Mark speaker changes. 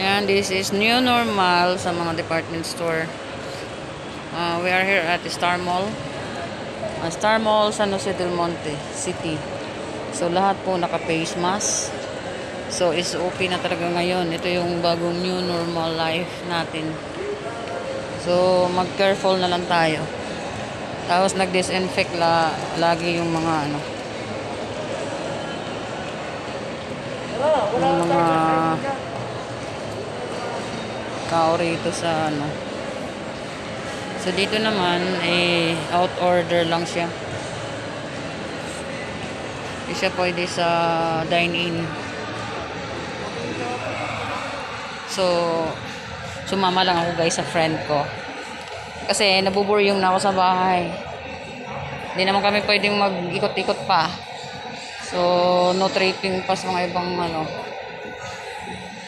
Speaker 1: And this is new normal sa mga department store. We are here at Star Mall. Star Mall, San Jose del Monte City. So lahat po naka-face mask. So is okay na talaga ngayon. Ito yung bagong new normal life natin. So mag-careful na lang tayo. Tapos nag-disinfect lagi yung mga yung mga tao rito sa So dito naman out order lang siya. Hindi siya pwede sa dine-in. So sumama lang ako guys sa friend ko. Kasi nabuburyong na ako sa bahay. Hindi naman kami pwedeng mag-ikot-ikot pa. So no tripping pa sa mga ibang